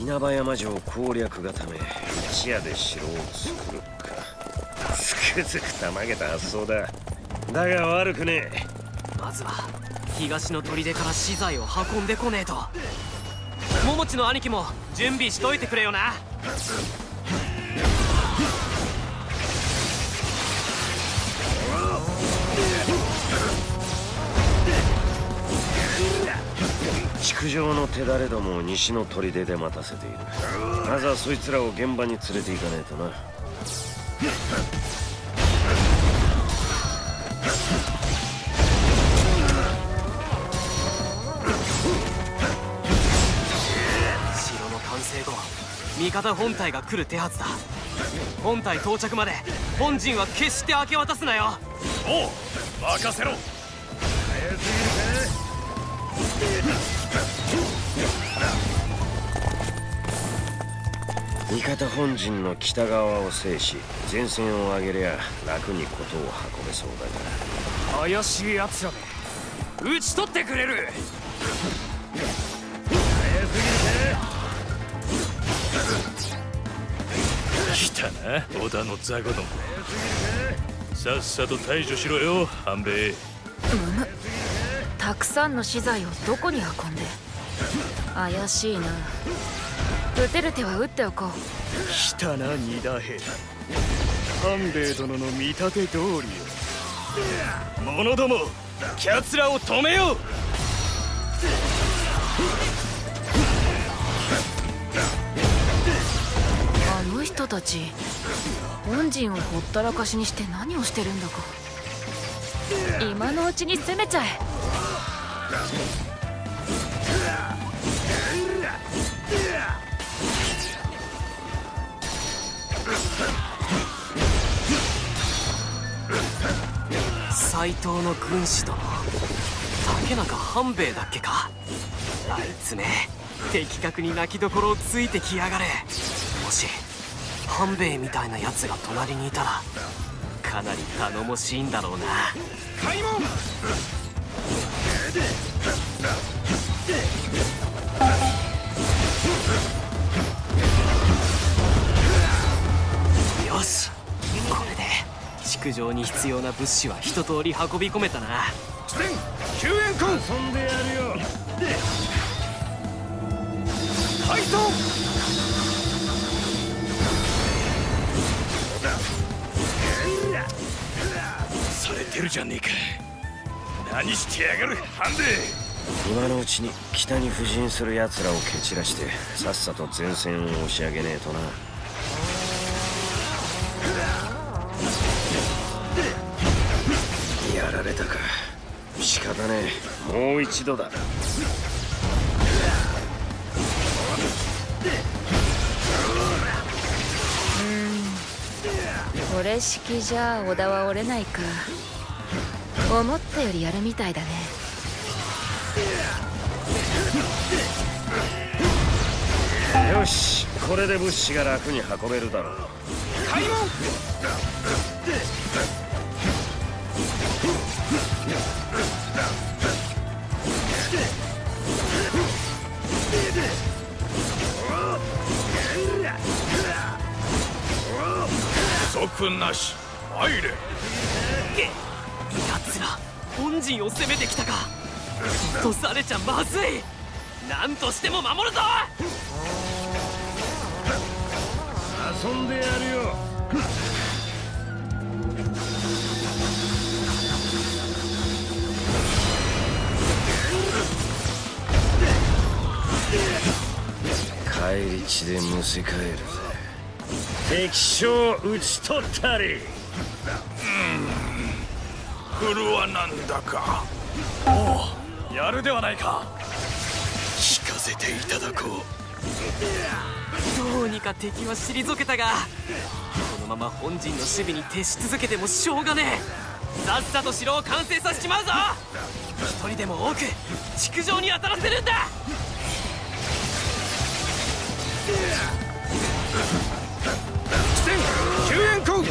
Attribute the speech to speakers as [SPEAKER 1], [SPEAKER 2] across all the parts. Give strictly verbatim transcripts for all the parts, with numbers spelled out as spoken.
[SPEAKER 1] 稲葉山城攻略がため一夜で城を作るか。つくづくたまげた発想だ。だが悪くねえ。
[SPEAKER 2] まずは東の砦から資材を運んでこねえと。桃地の兄貴も準備しといてくれよな。
[SPEAKER 1] 築城の手だれどもを西の砦で待たせている。まずはそいつらを現場に連れて行かねえとな。
[SPEAKER 2] 城の完成後味方本体が来る手はずだ。本体到着まで本陣は決して明け渡すなよ。
[SPEAKER 3] おう、任せろ。
[SPEAKER 1] 早すぎるか。味方本陣の北側を制し前線を上げりゃ楽に事を運べそうだが、
[SPEAKER 2] 怪しい奴らで討ち取ってくれる。
[SPEAKER 1] 早す
[SPEAKER 3] 来たな、織田の雑魚ども。さっさと対処しろよ、半兵衛。
[SPEAKER 4] むむ、たくさんの資材をどこに運んで。怪しいな。撃てる手は撃っておこう。
[SPEAKER 5] 来たな、二田兵。半兵衛殿の見立て通りよ。者ども、奴らを止めよう。
[SPEAKER 4] あの人たち本陣をほったらかしにして何をしてるんだか。今のうちに攻めちゃえ。
[SPEAKER 2] 斎藤の軍師殿、竹中半兵衛だっけか。あいつめ的確に泣きどころをついてきやがれ。もし半兵衛みたいなやつが隣にいたらかなり頼もしいんだろうな。
[SPEAKER 3] 開門。
[SPEAKER 2] よし、これで築城に必要な物資は一通り運び込めたな。
[SPEAKER 3] 出戦救援艦。
[SPEAKER 1] 遊んでやるよ。
[SPEAKER 3] 配送。されてるじゃねえか。何してやがる半兵衛。
[SPEAKER 1] 今のうちに北に布陣する奴らを蹴散らしてさっさと前線を押し上げねえとな。やられたか。仕方ねえ、もう一度だ。
[SPEAKER 4] これ式じゃ織田は折れないか。思ったよりやるみたいだね。
[SPEAKER 1] よし、これで物資が楽に運べるだろう。
[SPEAKER 3] 開門。即なし、入れ。
[SPEAKER 2] げ、奴ら本陣を攻めてきたか。とされちゃまずい。何としても守るぞ。
[SPEAKER 1] 遊んでやるよ。帰り血でむせ返るぜ。敵将討ち取ったり。
[SPEAKER 3] 振るはなんだか。
[SPEAKER 5] おう、やるではないか。聞かせていただこう。
[SPEAKER 2] どうにか敵は退けたが、このまま本陣の守備に徹し続けてもしょうがねえ。さっさと城を完成させちまうぞ。一人でも多く築城に当たらせるんだ。
[SPEAKER 3] 出戦救援艦。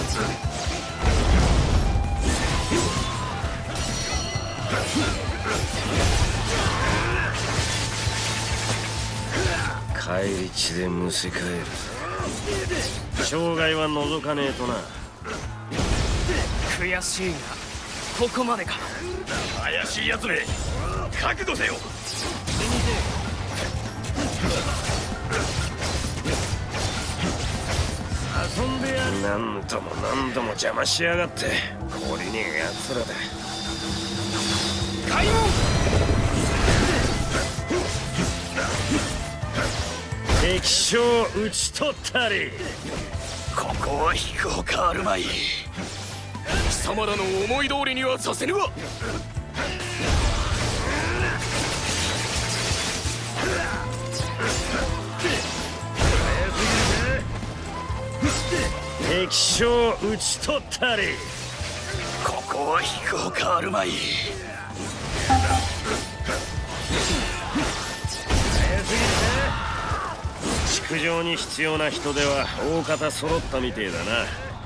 [SPEAKER 1] 帰返り血でむせ返る。生涯は覗かねえとな。
[SPEAKER 2] 悔しいがここまでか。
[SPEAKER 3] 怪しいやつめ、覚悟せよ。
[SPEAKER 1] 遊んでやる。何度も何度も邪魔しやがって懲りねえやつらだ。
[SPEAKER 5] 開門。
[SPEAKER 1] 敵将討ち取ったり。
[SPEAKER 5] ここは引くほかあるまい。貴様らの思い通りにはさせぬわ。
[SPEAKER 1] 敵将討ち取ったり。
[SPEAKER 5] ここは引くほかあるまい。
[SPEAKER 1] 築城に必要な人手は大方揃ったみてえだな。
[SPEAKER 4] へ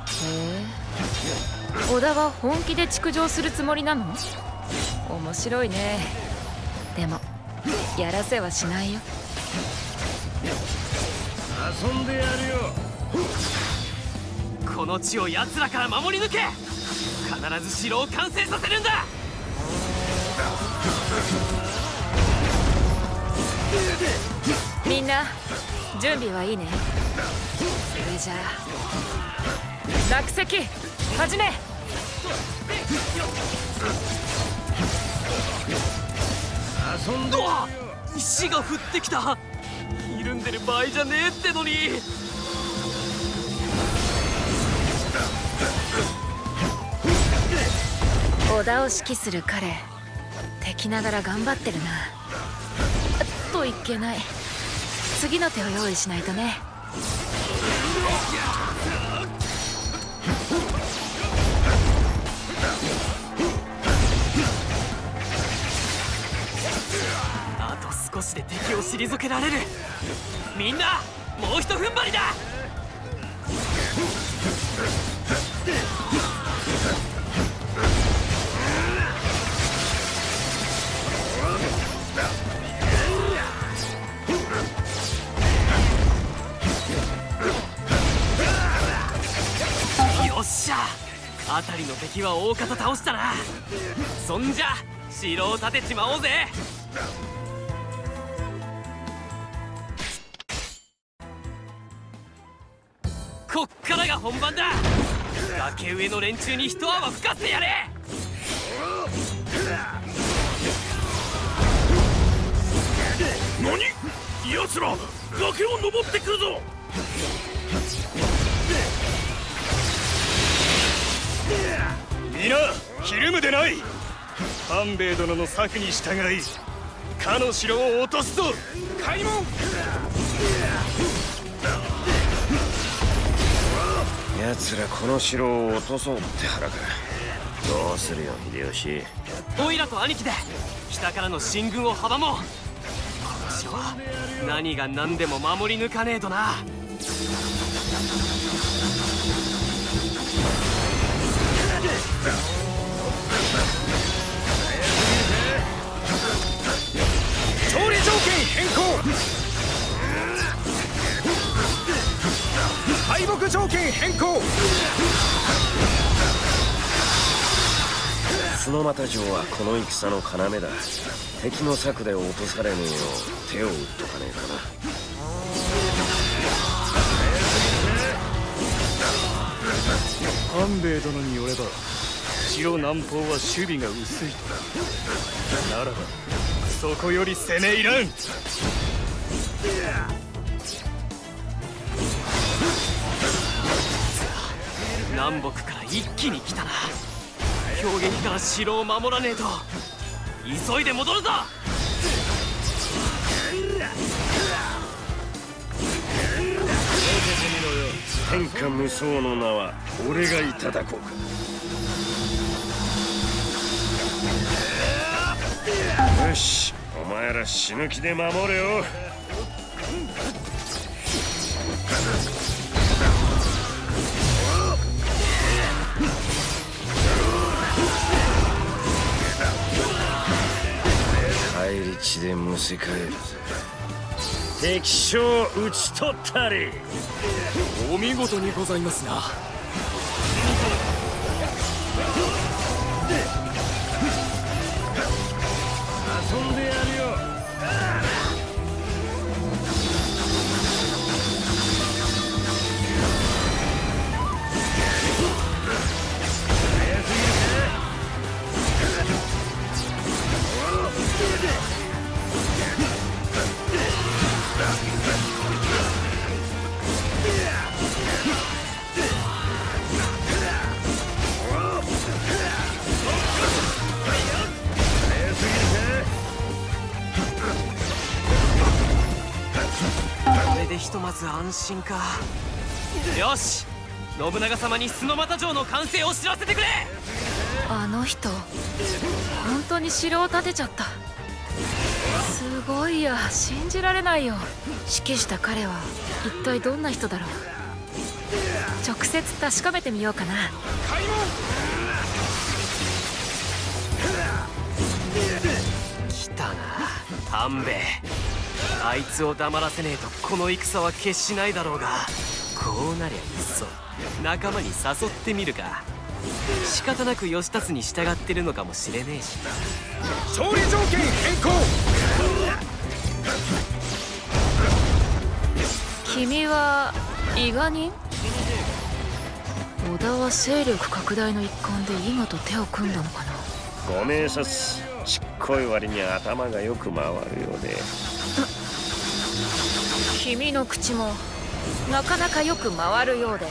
[SPEAKER 4] え、織田は本気で築城するつもりなの？面白いね。でもやらせはしないよ。
[SPEAKER 1] 遊んでやるよ。
[SPEAKER 2] この地を奴らから守り抜け。必ず城を完成させるんだ。
[SPEAKER 4] みんな準備はいいね。それじゃあ落石始め。
[SPEAKER 1] 遊んでやるよ。
[SPEAKER 2] 石が降ってきた。ひるんでる場合じゃねえってのに。
[SPEAKER 4] 織田を指揮する彼、敵ながら頑張ってるな。といけない。次の手を用意しないとね。
[SPEAKER 2] あと少しで敵を退けられる。みんなもうひと踏ん張りだ。よっしゃ、辺りの敵は大方倒したな。そんじゃ城を建てちまおうぜ。こっからが本番だ。崖上の連中に一泡吹かせてやれ。
[SPEAKER 3] 何？奴ら崖を登ってくるぞ。
[SPEAKER 5] 皆ひるむでない。半兵衛殿の策に従いかの城を落とすぞ。開門。
[SPEAKER 1] 奴らこの城を落とそうって腹か。どうするよ秀吉。
[SPEAKER 2] オイラと兄貴で北からの進軍を阻もう。この城は何が何でも守り抜かねえとな。
[SPEAKER 5] 調理条件変更。敗北条件変更。
[SPEAKER 1] 角俣城はこの戦の要だ。敵の策で落とされねえよう手を打っとかねえかな。
[SPEAKER 5] 半兵衛殿によれば城南方は守備が薄いと。ならばそこより攻めいらん。
[SPEAKER 2] 南北から一気に来たな。標撃から城を守らねえと。急いで戻るぞ。
[SPEAKER 1] 天下無双の名は俺がいただこうか。よし、お前ら死ぬ気で守れよ。返り血でむせ返るぜ。 敵将討ち取ったり。
[SPEAKER 5] お見事にございますな。
[SPEAKER 1] 遊んでやるよ。
[SPEAKER 2] これでひとまず安心か。よし、信長様に須俣城の完成を知らせてくれ。
[SPEAKER 4] あの人本当に城を建てちゃった。すごいや、信じられないよ。指揮した彼は一体どんな人だろう。直接確かめてみようかな。
[SPEAKER 2] 来たな半兵衛。あいつを黙らせねえとこの戦は決しないだろうが、こうなりゃいっそ仲間に誘ってみるか。仕方なく義達に従ってるのかもしれねえし。
[SPEAKER 5] 勝利条件変更。
[SPEAKER 4] 君は伊賀人？織田は勢力拡大の一環で伊賀と手を組んだのかな。
[SPEAKER 1] ごめんさす。ちっこい割に頭がよく回るようで。
[SPEAKER 4] 君の口もなかなかよく回るようで。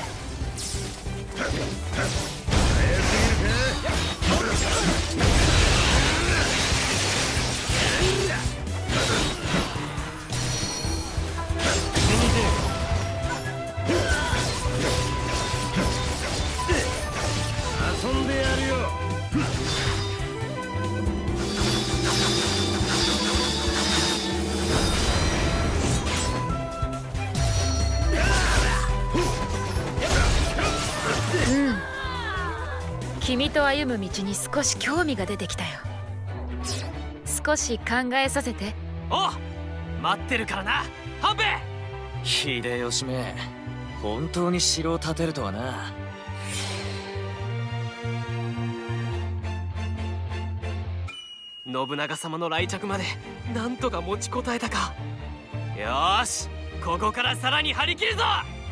[SPEAKER 1] 遊んでやるよ。
[SPEAKER 4] 君と歩む道に少し興味が出てきたよ。少し考えさせて。
[SPEAKER 2] おう、待ってるからな半兵衛。
[SPEAKER 5] 秀吉め、本当に城を建てるとはな。
[SPEAKER 2] 信長様の来着までなんとか持ちこたえたか。よーし、ここからさらに張り切るぞ。